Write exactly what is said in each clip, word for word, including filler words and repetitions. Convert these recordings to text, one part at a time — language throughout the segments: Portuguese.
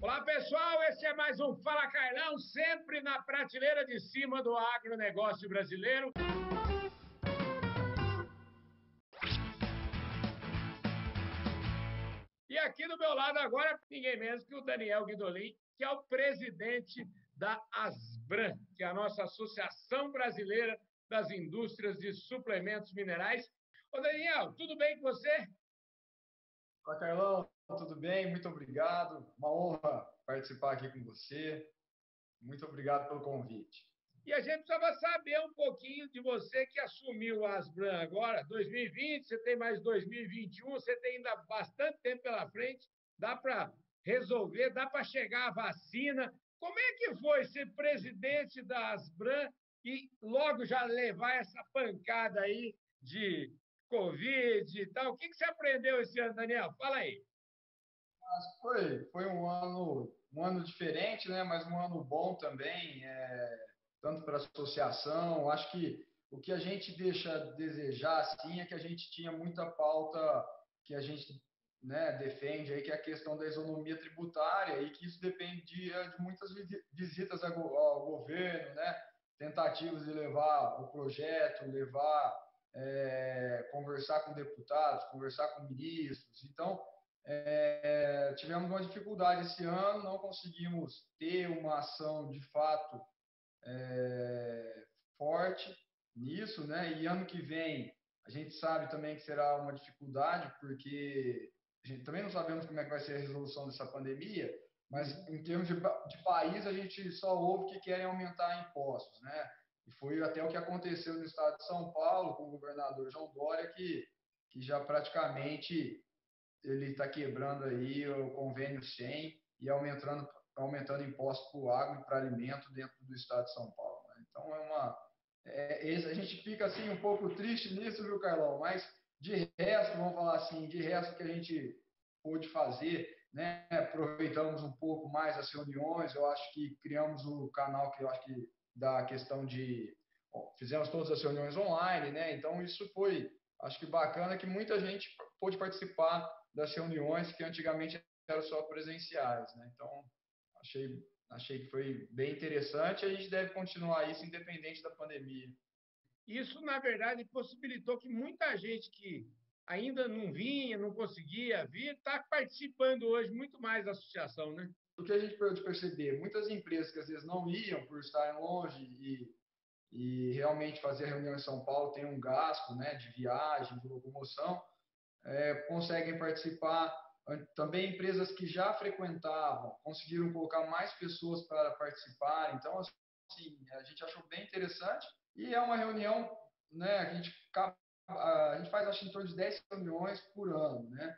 Olá, pessoal, esse é mais um Fala Carlão, sempre na prateleira de cima do agronegócio brasileiro. E aqui do meu lado agora, ninguém menos que o Daniel Guidolin, que é o presidente da Asbram, que é a nossa Associação Brasileira das Indústrias de Suplementos Minerais. Ô, Daniel, tudo bem com você? Olá, Carlão, tudo bem? Muito obrigado. Uma honra participar aqui com você. Muito obrigado pelo convite. E a gente precisava saber um pouquinho de você que assumiu a Asbram agora, dois mil e vinte, você tem mais dois mil e vinte e um, você tem ainda bastante tempo pela frente, dá para resolver, dá para chegar à vacina. Como é que foi ser presidente da Asbram e logo já levar essa pancada aí de Covid e tal? O que você aprendeu esse ano, Daniel? Fala aí. Mas foi, foi um ano, um ano diferente, né? Mas um ano bom também, é, tanto para a associação. Acho que o que a gente deixa a desejar, assim, é que a gente tinha muita pauta que a gente, né, defende aí, que é a questão da isonomia tributária e que isso dependia de muitas visitas ao governo, né? Tentativas de levar o projeto, levar, é, conversar com deputados, conversar com ministros. Então, é, tivemos uma dificuldade esse ano, não conseguimos ter uma ação de fato é, forte nisso, né? E ano que vem a gente sabe também que será uma dificuldade, porque a gente também não sabemos como é que vai ser a resolução dessa pandemia, mas em termos de, de país a gente só ouve que querem aumentar impostos, né? E foi até o que aconteceu no estado de São Paulo com o governador João Dória, que, que já praticamente ele está quebrando aí o convênio cem e aumentando, aumentando impostos para o agro e para alimento dentro do estado de São Paulo, né? Então, é uma, é, a gente fica assim um pouco triste nisso, viu, Carlão? Mas de resto, vamos falar assim, de resto que a gente pôde fazer, né? Aproveitamos um pouco mais as reuniões, eu acho que criamos o canal que eu acho que da questão de bom, fizemos todas as reuniões online, né? Então isso foi, acho que bacana que muita gente pôde participar das reuniões que antigamente eram só presenciais, né? Então achei achei que foi bem interessante. A gente deve continuar isso independente da pandemia. Isso, na verdade, possibilitou que muita gente que ainda não vinha, não conseguia vir, está participando hoje muito mais da associação, né? O que a gente pode perceber, muitas empresas que às vezes não iam por estarem longe e, e realmente fazer a reunião em São Paulo tem um gasto, né, de viagem, de locomoção, é, conseguem participar. Também empresas que já frequentavam conseguiram colocar mais pessoas para participar. Então, assim, a gente achou bem interessante e é uma reunião, né? A gente, a gente faz acho em torno de dez reuniões por ano, né?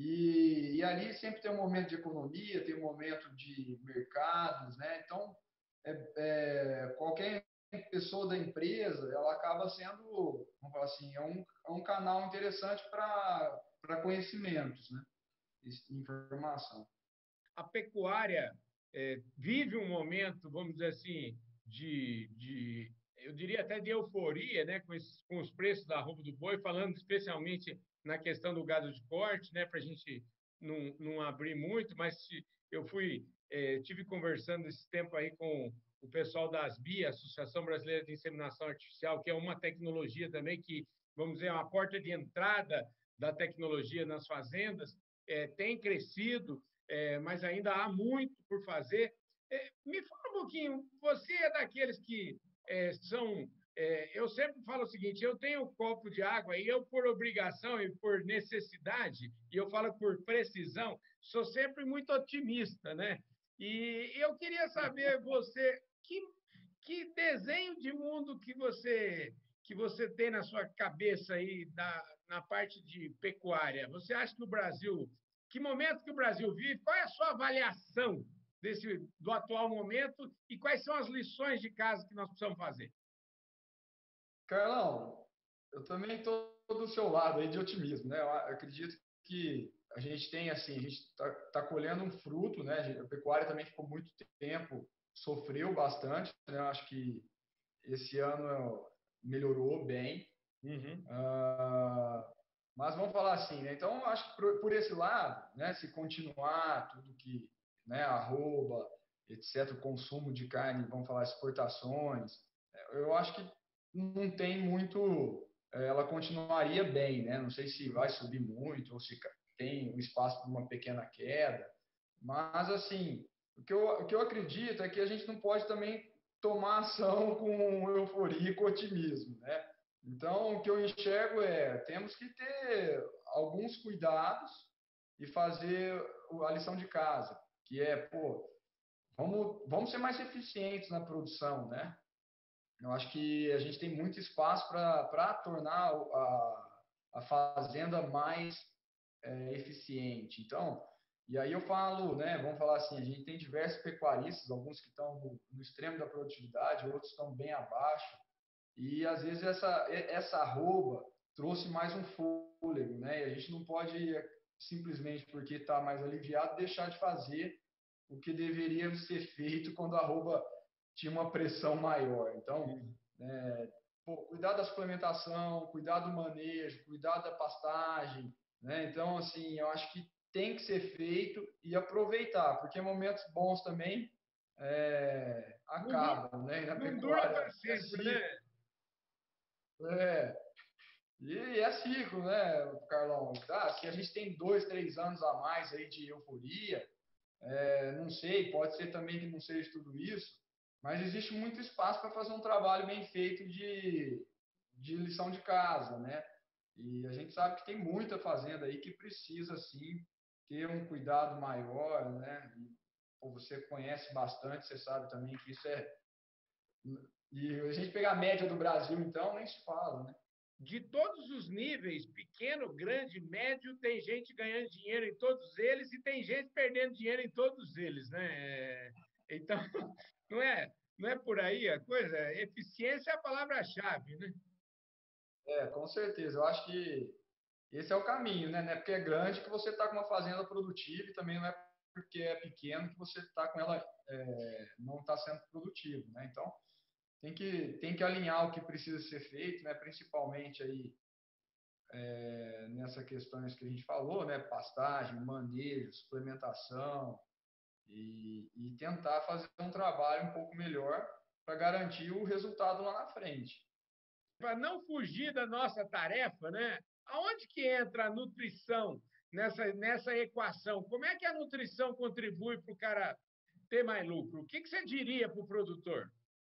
E, e ali sempre tem um momento de economia, tem um momento de mercados, né? Então, é, é, qualquer pessoa da empresa, ela acaba sendo, vamos falar assim, é um, é um canal interessante para para conhecimentos, né? Informação. A pecuária é, vive um momento, vamos dizer assim, de, de eu diria até de euforia, né, com, esses, com os preços da arroba do boi, falando especialmente na questão do gado de corte, né, para a gente não, não abrir muito, mas eu fui, é, tive conversando esse tempo aí com o pessoal da ASBI, Associação Brasileira de Inseminação Artificial, que é uma tecnologia também que, vamos dizer, é uma porta de entrada da tecnologia nas fazendas, é, tem crescido, é, mas ainda há muito por fazer. É, me fala um pouquinho, você é daqueles que é, são... É, eu sempre falo o seguinte, eu tenho um copo de água e eu, por obrigação e por necessidade, e eu falo por precisão, sou sempre muito otimista, né? E eu queria saber, você, que, que desenho de mundo que você que você tem na sua cabeça aí da, na parte de pecuária? Você acha que o Brasil, que momento que o Brasil vive? Qual é a sua avaliação desse, do atual momento e quais são as lições de casa que nós precisamos fazer? Carlão, eu também estou do seu lado aí de otimismo, né? Eu acredito que a gente tem assim, a gente está tá colhendo um fruto, né? A pecuária também ficou muito tempo, sofreu bastante, né? Eu acho que esse ano melhorou bem. Uhum. Uh, mas vamos falar assim, né? Então, acho que por, por esse lado, né? Se continuar tudo que né, arroba, etcétera, o consumo de carne, vamos falar exportações, eu acho que não tem muito, ela continuaria bem, né? Não sei se vai subir muito ou se tem um espaço para uma pequena queda, mas assim, o que, eu, o que eu acredito é que a gente não pode também tomar ação com euforia e com otimismo, né? Então, o que eu enxergo é, temos que ter alguns cuidados e fazer a lição de casa, que é, pô, vamos, vamos ser mais eficientes na produção, né? Eu acho que a gente tem muito espaço para tornar a, a fazenda mais é, eficiente. Então, e aí eu falo, né, vamos falar assim, a gente tem diversos pecuaristas, alguns que estão no, no extremo da produtividade, outros estão bem abaixo, e às vezes essa, essa arroba trouxe mais um fôlego, né? E a gente não pode simplesmente porque está mais aliviado deixar de fazer o que deveria ser feito quando a arroba tinha uma pressão maior. Então, é, pô, cuidar da suplementação, cuidar do manejo, cuidar da pastagem, né? Então, assim, eu acho que tem que ser feito e aproveitar, porque momentos bons também é, Não dura, acabam, né? E na não dura pecuária para é sempre, ciclo, né? é, e é ciclo, né, Carlão? Tá, se a gente tem dois, três anos a mais aí de euforia, é, não sei, pode ser também que não seja tudo isso, mas existe muito espaço para fazer um trabalho bem feito de, de lição de casa, né? E a gente sabe que tem muita fazenda aí que precisa, sim, ter um cuidado maior, né? E, pô, você conhece bastante, você sabe também que isso é. E a gente pegar a média do Brasil, então, nem se fala, né? De todos os níveis, pequeno, grande, médio, tem gente ganhando dinheiro em todos eles e tem gente perdendo dinheiro em todos eles, né? Então, não é, não é por aí a coisa. Eficiência é a palavra-chave, né? É, com certeza. Eu acho que esse é o caminho, né? Não é porque é grande que você está com uma fazenda produtiva e também não é porque é pequeno que você está com ela, é, não está sendo produtivo, né? Então, tem que, tem que alinhar o que precisa ser feito, né? Principalmente aí é, nessas questões que a gente falou, né? Pastagem, manejo, suplementação e, e tentar fazer um trabalho um pouco melhor para garantir o resultado lá na frente. Para não fugir da nossa tarefa, né? Aonde que entra a nutrição nessa, nessa equação? Como é que a nutrição contribui para o cara ter mais lucro? O que, que você diria para o produtor?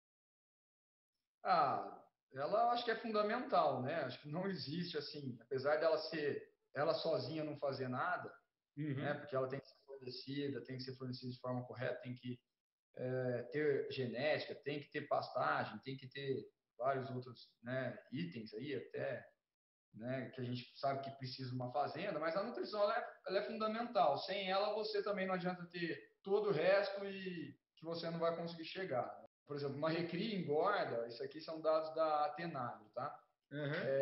Ah, ela acho que é fundamental, né? Acho que não existe assim, apesar dela ser ela sozinha não fazer nada, né? Uhum. Porque ela tem que ser fornecida, tem que ser fornecida de forma correta, tem que é, ter genética, tem que ter pastagem, tem que ter vários outros, né, itens aí até, né, que a gente sabe que precisa de uma fazenda, mas a nutrição ela é, ela é fundamental. Sem ela você também não adianta ter todo o resto e que você não vai conseguir chegar, né? Por exemplo, uma recria engorda, isso aqui são dados da Atenagro, tá? Uhum.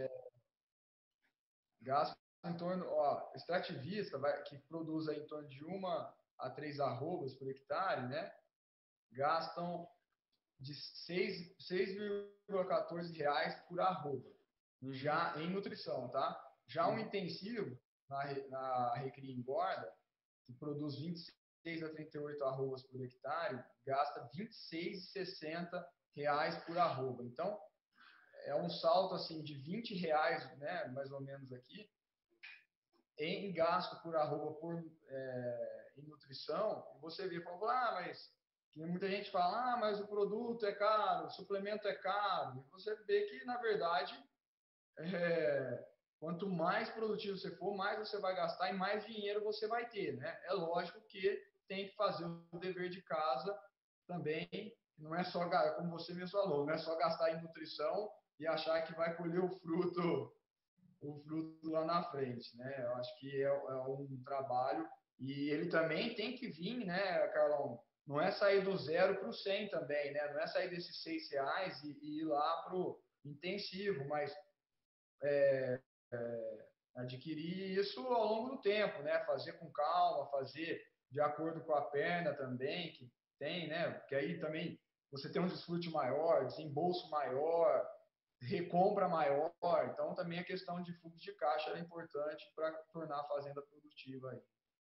Gasta em torno, ó, extrativista, vai, que produz aí em torno de uma a três arrobas por hectare, né? Gastam de seis vírgula quatorze reais por arroba, Uhum. já em nutrição, tá? Já um Uhum. intensivo, na, na Recria Engorda, que produz vinte e seis a trinta e oito arrobas por hectare, gasta vinte e seis e sessenta reais por arroba. Então, é um salto assim de vinte reais, né, mais ou menos aqui, em gasto por arroba por, é, em nutrição. E você vê, fala, ah, mas muita gente fala, ah, mas o produto é caro, o suplemento é caro. E você vê que, na verdade, é, quanto mais produtivo você for, mais você vai gastar e mais dinheiro você vai ter, né? É lógico que tem que fazer o dever de casa também. Não é só, como você mesmo falou, não é só gastar em nutrição e achar que vai colher o fruto o fruto lá na frente, né? Eu acho que é, é um trabalho e ele também tem que vir, né, Carlão? Não é sair do zero para o cem também, né? Não é sair desses seis reais e, e ir lá para o intensivo, mas é, é, adquirir isso ao longo do tempo, né? Fazer com calma, fazer de acordo com a perna também, que tem, né? Porque aí também você tem um desfrute maior, desembolso maior, recompra maior. Então, também a questão de fluxo de caixa é importante para tornar a fazenda produtiva aí.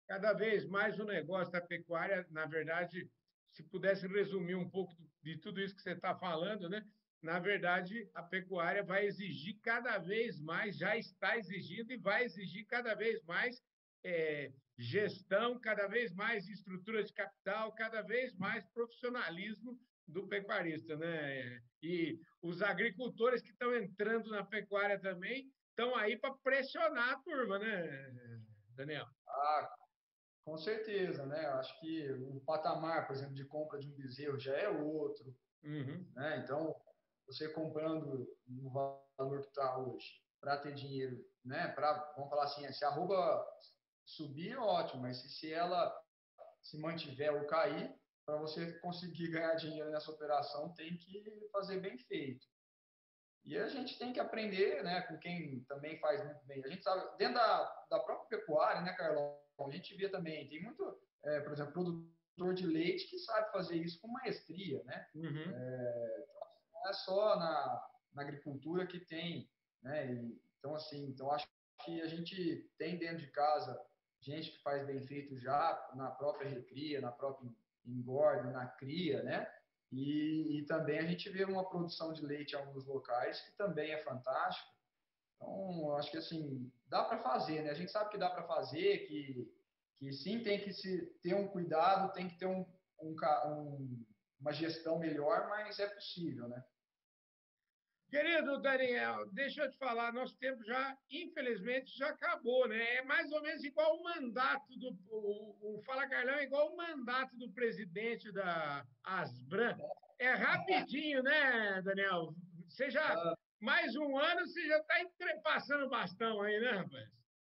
cada vez mais o negócio da pecuária, na verdade, se pudesse resumir um pouco de tudo isso que você está falando, né? Na verdade, a pecuária vai exigir cada vez mais, já está exigindo e vai exigir cada vez mais é, gestão, cada vez mais estrutura de capital, cada vez mais profissionalismo do pecuarista, né? E os agricultores que estão entrando na pecuária também estão aí para pressionar a turma, né, Daniel? Ah, com certeza, né? Eu acho que o patamar, por exemplo, de compra de um bezerro já é outro, Uhum. né? Então, você comprando no valor que está hoje para ter dinheiro, né? Para, vamos falar assim, se a arroba subir, ótimo, mas se, se ela se mantiver ou cair, para você conseguir ganhar dinheiro nessa operação, tem que fazer bem feito. E a gente tem que aprender, né, com quem também faz muito bem. A gente sabe, dentro da, da própria pecuária, né, Carlão, a gente vê também, tem muito, é, por exemplo, produtor de leite que sabe fazer isso com maestria, né? Uhum. É, não é só na, na agricultura que tem, né? E, então, assim, então acho que a gente tem dentro de casa gente que faz bem feito já na própria recria, na própria engorda, na cria, né? E, e também a gente vê uma produção de leite em alguns locais que também é fantástico. Então, acho que assim, dá para fazer, né? A gente sabe que dá para fazer, que, que sim tem que se ter um cuidado, tem que ter um, um, um, uma gestão melhor, mas é possível, né? Querido Daniel, deixa eu te falar, nosso tempo já, infelizmente, já acabou, né? É mais ou menos igual o mandato do. O, o Fala Carlão é igual o mandato do presidente da Asbram. É rapidinho, né, Daniel? Você já. Mais um ano, você já está passando bastão aí, né, rapaz?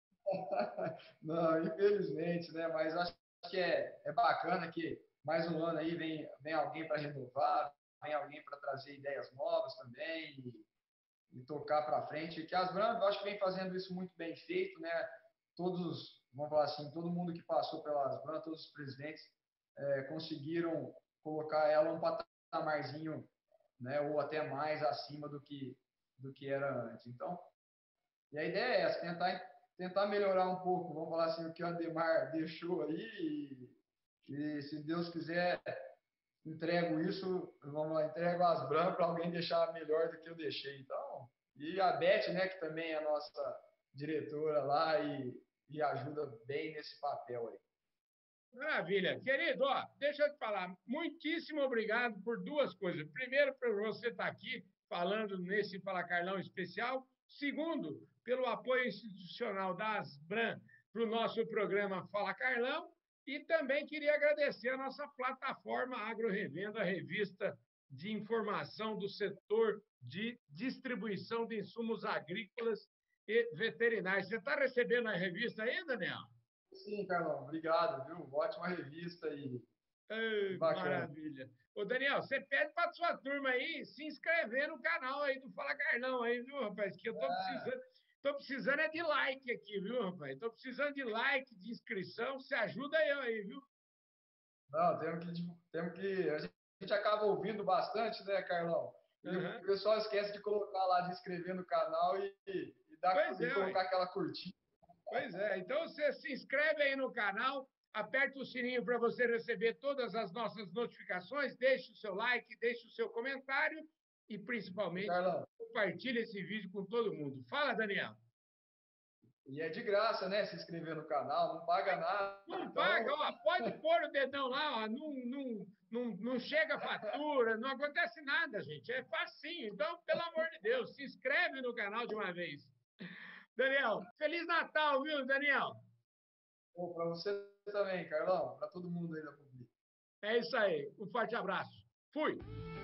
Não, infelizmente, né? Mas acho que é, é bacana que mais um ano aí vem, vem alguém para renovar, vem alguém para trazer ideias novas também e, e tocar para frente. Que as Asbram, eu acho que vem fazendo isso muito bem feito, né? Todos, vamos falar assim, todo mundo que passou pela Asbram, todos os presidentes é, conseguiram colocar ela um patamarzinho, né? Ou até mais acima do que do que era antes. Então, e a ideia é essa, tentar, tentar melhorar um pouco, vamos falar assim, o que o Ademar deixou aí, e, e se Deus quiser, entrego isso, vamos lá, entrego as brancas para alguém deixar melhor do que eu deixei. Então, e a Beth, né, que também é a nossa diretora lá e, e ajuda bem nesse papel aí. Maravilha. Querido, ó, deixa eu te falar, muitíssimo obrigado por duas coisas. Primeiro, por você estar aqui falando nesse Fala Carlão especial. Segundo, pelo apoio institucional da Asbram para o nosso programa Fala Carlão. E também queria agradecer a nossa plataforma Agro Revenda, a revista de informação do setor de distribuição de insumos agrícolas e veterinários. Você está recebendo a revista aí, Daniel? Sim, Carlão, obrigado, viu? Ótima revista e, e Ei, bacana. maravilha. Ô, Daniel, você pede para sua turma aí se inscrever no canal aí do Fala Carlão aí, viu, rapaz? Que eu tô precisando, tô precisando é de like aqui, viu, rapaz? Tô precisando de like, de inscrição. Você ajuda eu aí, viu? Não, temos que, temos que. A gente acaba ouvindo bastante, né, Carlão? E o Uhum. pessoal esquece de colocar lá, de inscrever no canal e, e, dar, Pois e é, ué. colocar aquela curtida. Pois é. Então você se inscreve aí no canal, aperta o sininho para você receber todas as nossas notificações, deixe o seu like, deixe o seu comentário e Ô, principalmente Carlão, compartilhe esse vídeo com todo mundo. Fala, Daniel. e é de graça, né? Se inscrever no canal, não paga nada. Não paga, Então, ó, pode pôr o dedão lá, ó, não, não, não, não chega fatura, não acontece nada, gente. É facinho. Então, pelo amor de Deus, se inscreve no canal de uma vez. Daniel, Feliz Natal, viu, Daniel? para você também, Carlão, para todo mundo aí da Publi. É isso aí. Um forte abraço. Fui.